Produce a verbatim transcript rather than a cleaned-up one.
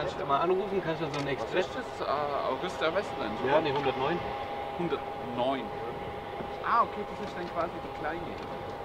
Kannst du mal anrufen, kannst du so einen Express? Was ist das? Uh, Augusta Westland? Ja, ne, hundertneun. hundertneun. Ah, okay, das ist dann quasi die kleine.